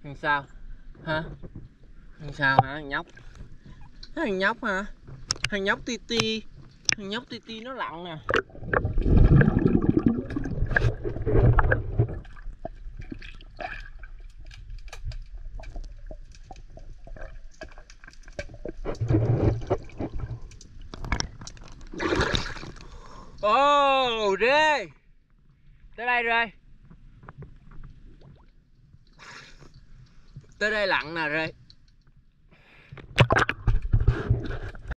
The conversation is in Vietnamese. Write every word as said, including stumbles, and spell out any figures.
Thằng sao hả? Thằng sao hả? Thằng nhóc, thằng nhóc hả? Thằng nhóc ti ti, thằng nhóc ti ti nó lặn nè. Ồ, oh, rê tới đây rê, tới đây lặn nè rê.